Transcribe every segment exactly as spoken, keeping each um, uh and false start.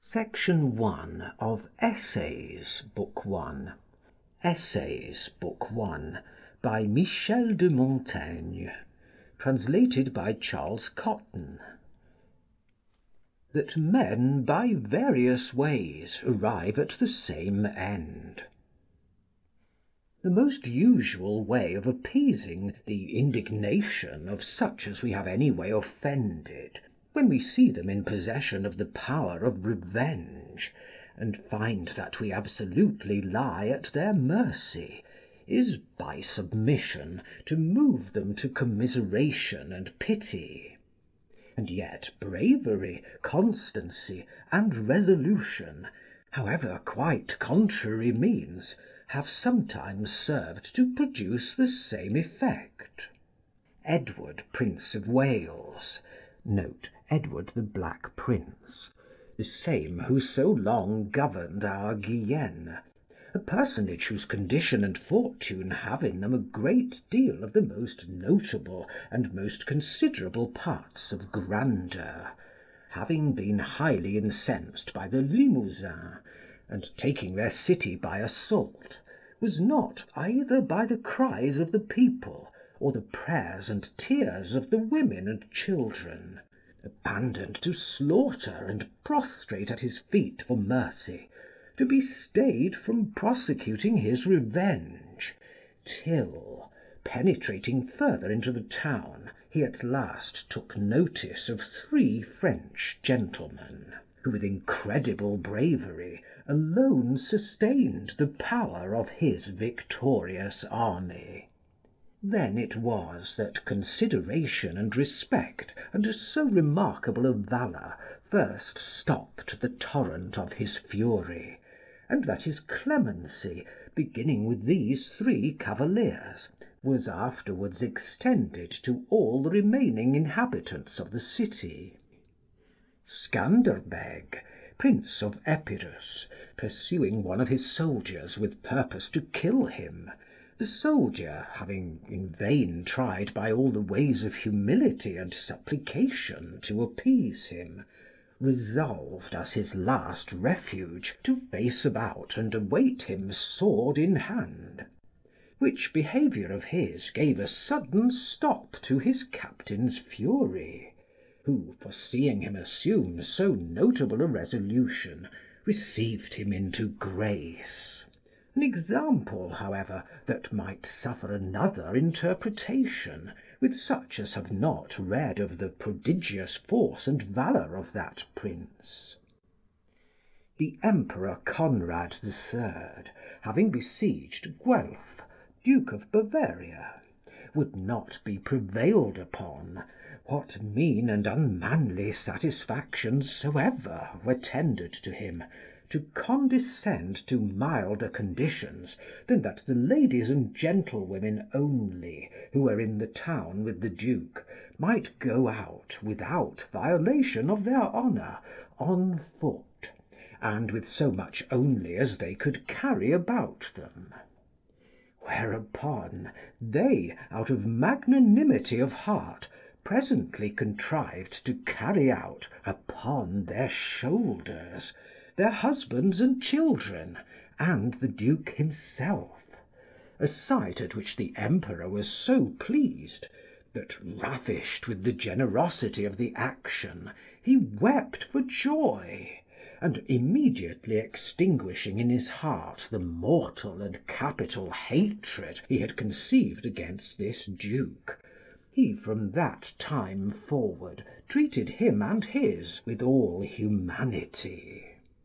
Section one of Essays, Book One. Essays, Book One, by Michel de Montaigne. Translated by Charles Cotton. That men by various ways arrive at the same end. The most usual way of appeasing the indignation of such as we have any way offended, when we see them in possession of the power of revenge, and find that we absolutely lie at their mercy, is by submission to move them to commiseration and pity. And yet bravery, constancy, and resolution, however quite contrary means, have sometimes served to produce the same effect. Edward, Prince of Wales, note Edward the Black Prince, the same who so long governed our Guienne, a personage whose condition and fortune have in them a great deal of the most notable and most considerable parts of grandeur, having been highly incensed by the Limousins, and taking their city by assault, was not, either by the cries of the people, or the prayers and tears of the women and children, abandoned to slaughter and prostrate at his feet for mercy, to be stayed from prosecuting his revenge, till, penetrating further into the town, he at last took notice of three French gentlemen, who with incredible bravery alone sustained the power of his victorious army. Then it was that consideration and respect unto so remarkable a valour first stopped the torrent of his fury, and that his clemency, beginning with these three cavaliers, was afterwards extended to all the remaining inhabitants of the city. Scanderbeg, Prince of Epirus, pursuing one of his soldiers with purpose to kill him, the soldier, having in vain tried by all the ways of humility and supplication to appease him, resolved as his last refuge to face about and await him sword in hand; which behaviour of his gave a sudden stop to his captain's fury, who, foreseeing him assume so notable a resolution, received him into grace. An example, however, that might suffer another interpretation, with such as have not read of the prodigious force and valour of that prince. The Emperor Conrad the Third, having besieged Guelf, Duke of Bavaria, would not be prevailed upon, what mean and unmanly satisfactions soever were tendered to him, to condescend to milder conditions than that the ladies and gentlewomen only, who were in the town with the Duke, might go out, without violation of their honour, on foot, and with so much only as they could carry about them. Whereupon they, out of magnanimity of heart, presently contrived to carry out, upon their shoulders, their husbands and children, and the Duke himself; a sight at which the Emperor was so pleased, that, ravished with the generosity of the action, he wept for joy, and immediately extinguishing in his heart the mortal and capital hatred he had conceived against this Duke, he from that time forward treated him and his with all humanity.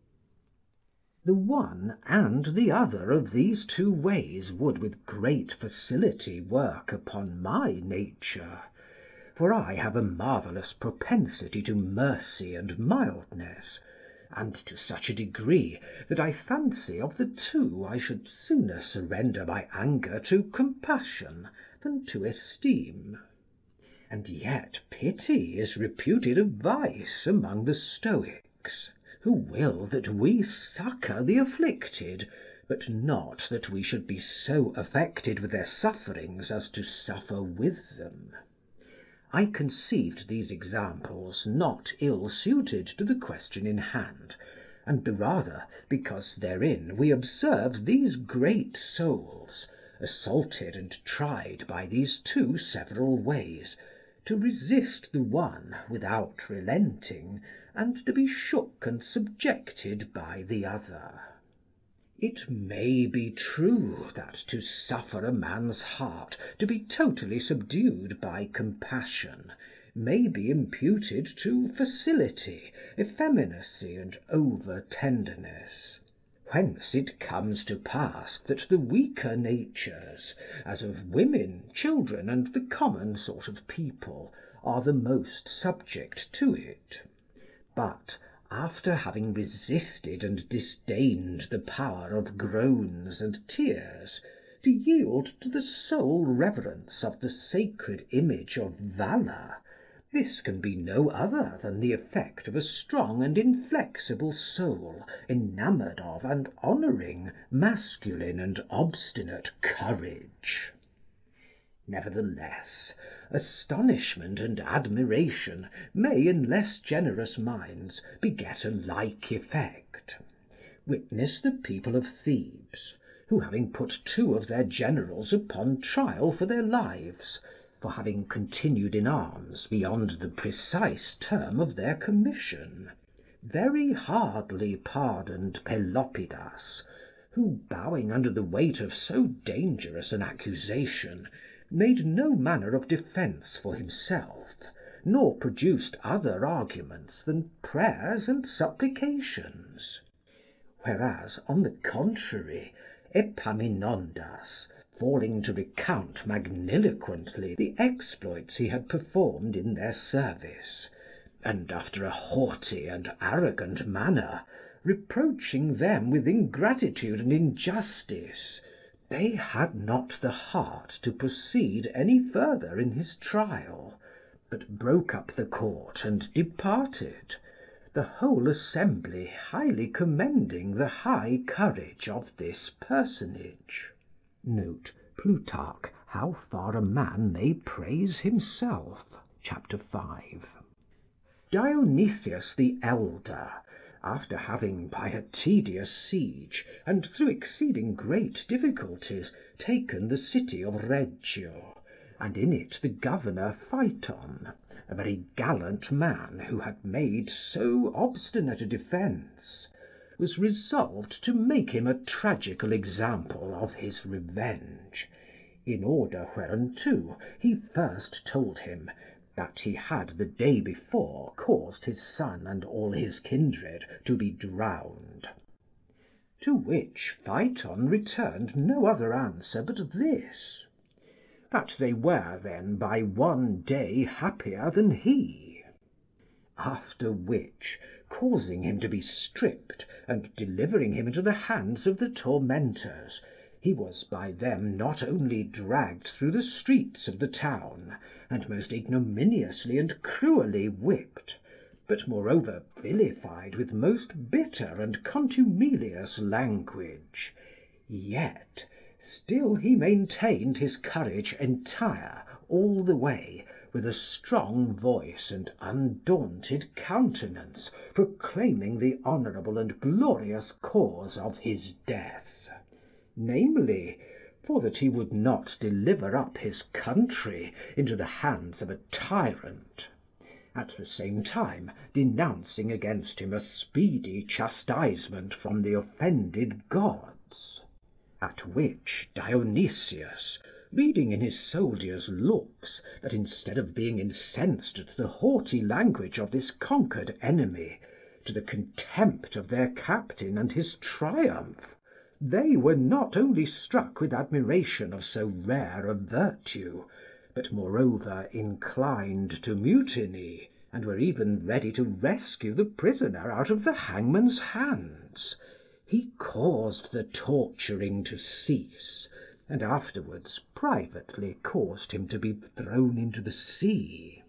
The one and the other of these two ways would with great facility work upon my nature, for I have a marvellous propensity to mercy and mildness, and to such a degree that I fancy of the two I should sooner surrender my anger to compassion than to esteem. And yet pity is reputed a vice among the Stoics, who will that we succour the afflicted, but not that we should be so affected with their sufferings as to suffer with them. I conceived these examples not ill suited to the question in hand, and the rather because therein we observe these great souls, assaulted and tried by these two several ways, to resist the one without relenting, and to be shook and subjected by the other. It may be true that to suffer a man's heart to be totally subdued by compassion may be imputed to facility, effeminacy, and over tenderness; whence it comes to pass that the weaker natures, as of women, children, and the common sort of people, are the most subject to it. But, after having resisted and disdained the power of groans and tears, to yield to the sole reverence of the sacred image of valour, this can be no other than the effect of a strong and inflexible soul enamoured of and honouring masculine and obstinate courage. Nevertheless, astonishment and admiration may in less generous minds beget a like effect. Witness the people of Thebes, who, having put two of their generals upon trial for their lives, for having continued in arms beyond the precise term of their commission, very hardly pardoned Pelopidas, who, bowing under the weight of so dangerous an accusation, made no manner of defence for himself, nor produced other arguments than prayers and supplications. Whereas, on the contrary, Epaminondas, falling to recount magniloquently the exploits he had performed in their service, and after a haughty and arrogant manner, reproaching them with ingratitude and injustice, they had not the heart to proceed any further in his trial, but broke up the court and departed, the whole assembly highly commending the high courage of this personage. Note Plutarch, How far a man may praise himself, chapter five. Dionysius the elder, after having by a tedious siege, and through exceeding great difficulties, taken the city of Reggio, and in it the governor Phaeton, a very gallant man who had made so obstinate a defence, was resolved to make him a tragical example of his revenge, in order whereunto he first told him that he had the day before caused his son and all his kindred to be drowned. To which Phaeton returned no other answer but this, that they were then by one day happier than he. After which, causing him to be stripped, and delivering him into the hands of the tormentors, he was by them not only dragged through the streets of the town, and most ignominiously and cruelly whipped, but moreover vilified with most bitter and contumelious language, yet still he maintained his courage entire all the way, with a strong voice and undaunted countenance, proclaiming the honourable and glorious cause of his death, namely, for that he would not deliver up his country into the hands of a tyrant, at the same time denouncing against him a speedy chastisement from the offended gods. At which Dionysius, reading in his soldiers' looks that instead of being incensed at the haughty language of this conquered enemy, to the contempt of their captain and his triumph, they were not only struck with admiration of so rare a virtue, but moreover inclined to mutiny, and were even ready to rescue the prisoner out of the hangman's hands, he caused the torturing to cease, and afterwards privately caused him to be thrown into the sea.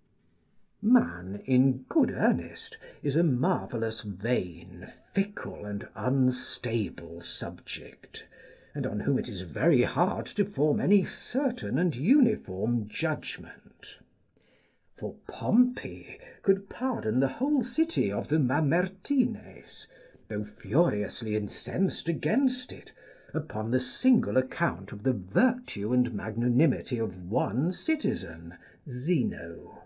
Man, in good earnest, is a marvellous vain, fickle, and unstable subject, and on whom it is very hard to form any certain and uniform judgment. For Pompey could pardon the whole city of the Mamertines, though furiously incensed against it, upon the single account of the virtue and magnanimity of one citizen, Zeno.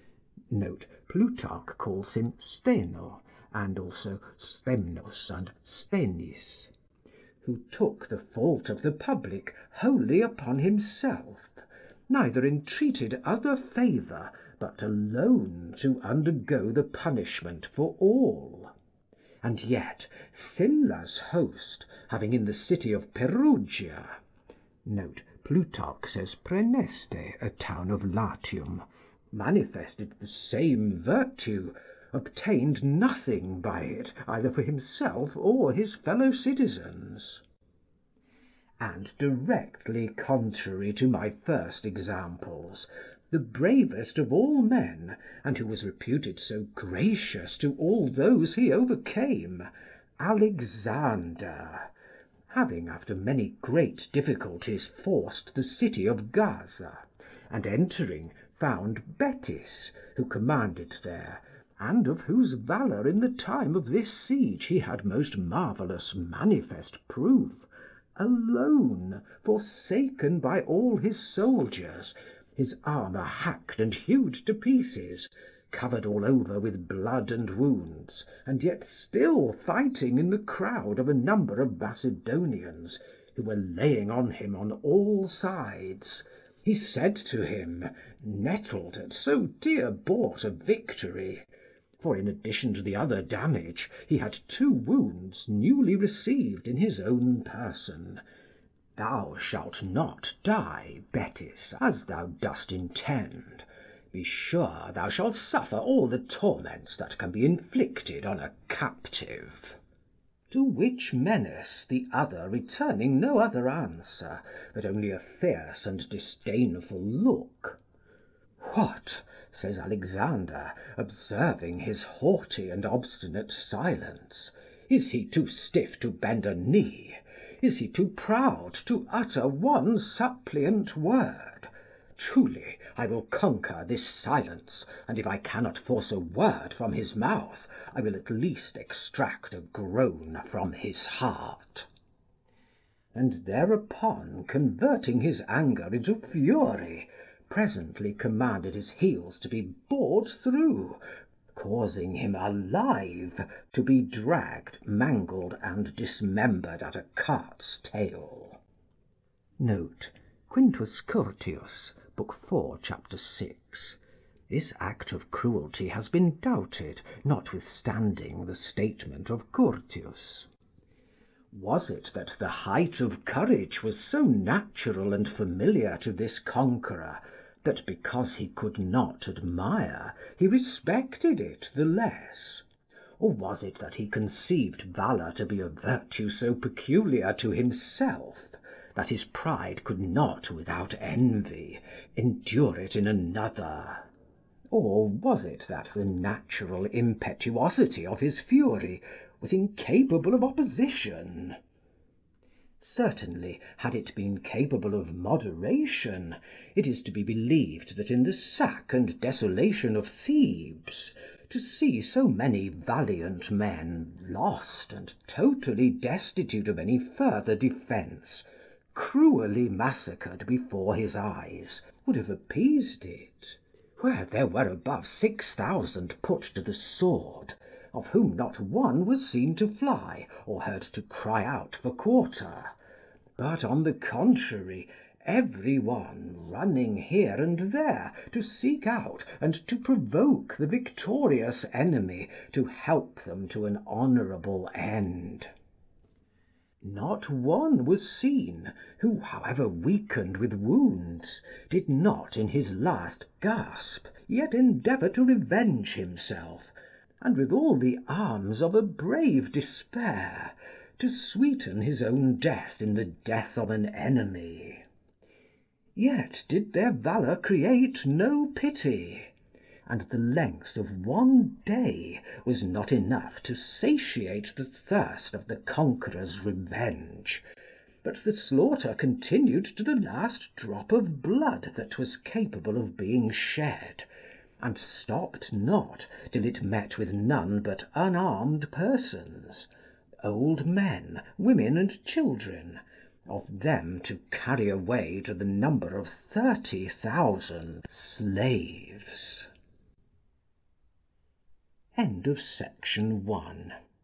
Plutarch calls him Stheno, and also Sthemnos and Sthenis, who took the fault of the public wholly upon himself, neither entreated other favour, but alone to undergo the punishment for all. And yet Sylla's host, having in the city of Perugia (Plutarch says Praeneste, a town of Latium) manifested the same virtue, obtained nothing by it either for himself or his fellow citizens. And directly contrary to my first examples, the bravest of all men, and who was reputed so gracious to all those he overcame, Alexander, having after many great difficulties forced the city of Gaza, and entering found Betis, who commanded there, and of whose valour in the time of this siege he had most marvellous manifest proof, alone, forsaken by all his soldiers, his armour hacked and hewed to pieces, covered all over with blood and wounds, and yet still fighting in the crowd of a number of Macedonians, who were laying on him on all sides, he said to him, nettled at so dear bought a victory, for in addition to the other damage, he had two wounds newly received in his own person, Thou shalt not die, Betis, as thou dost intend. Be sure thou shalt suffer all the torments that can be inflicted on a captive. To which menace the other returning no other answer, but only a fierce and disdainful look. What, says Alexander, observing his haughty and obstinate silence, is he too stiff to bend a knee? Is he too proud to utter one suppliant word? Truly, I will conquer this silence, and if I cannot force a word from his mouth, I will at least extract a groan from his heart. And thereupon, converting his anger into fury, presently commanded his heels to be bored through, causing him alive to be dragged, mangled, and dismembered at a cart's tail. Quintus Curtius, Book four, Chapter six. This act of cruelty has been doubted, notwithstanding the statement of Curtius. Was it that the height of courage was so natural and familiar to this conqueror, that because he could not admire, he respected it the less? Or was it that he conceived valour to be a virtue so peculiar to himself, that his pride could not, without envy, endure it in another? Or was it that the natural impetuosity of his fury was incapable of opposition? Certainly, had it been capable of moderation, it is to be believed that in the sack and desolation of Thebes, to see so many valiant men lost and totally destitute of any further defence, cruelly massacred before his eyes, would have appeased it, where there were above six thousand put to the sword, of whom not one was seen to fly, or heard to cry out for quarter, but on the contrary, every one running here and there to seek out and to provoke the victorious enemy to help them to an honourable end. Not one was seen who, however weakened with wounds, did not in his last gasp yet endeavour to revenge himself, and with all the arms of a brave despair, to sweeten his own death in the death of an enemy. Yet did their valour create no pity, and the length of one day was not enough to satiate the thirst of the conqueror's revenge, but the slaughter continued to the last drop of blood that was capable of being shed, and stopped not till it met with none but unarmed persons, old men, women, and children, of them to carry away to the number of thirty thousand slaves. End of Section one.